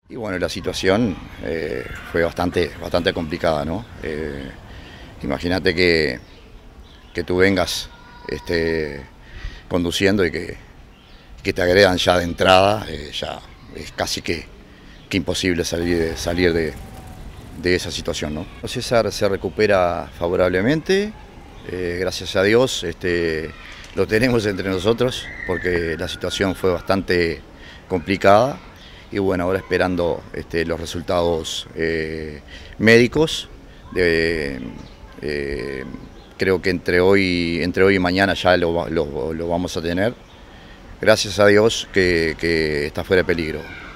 Y bueno, la situación fue bastante complicada, ¿no? Imagínate que tú vengas conduciendo y que te agredan ya de entrada, ya es casi que imposible salir de esa situación, ¿no? César se recupera favorablemente, gracias a Dios lo tenemos entre nosotros porque la situación fue bastante complicada. Y bueno, ahora esperando los resultados médicos. Creo que entre hoy y mañana ya lo vamos a tener. Gracias a Dios que está fuera de peligro.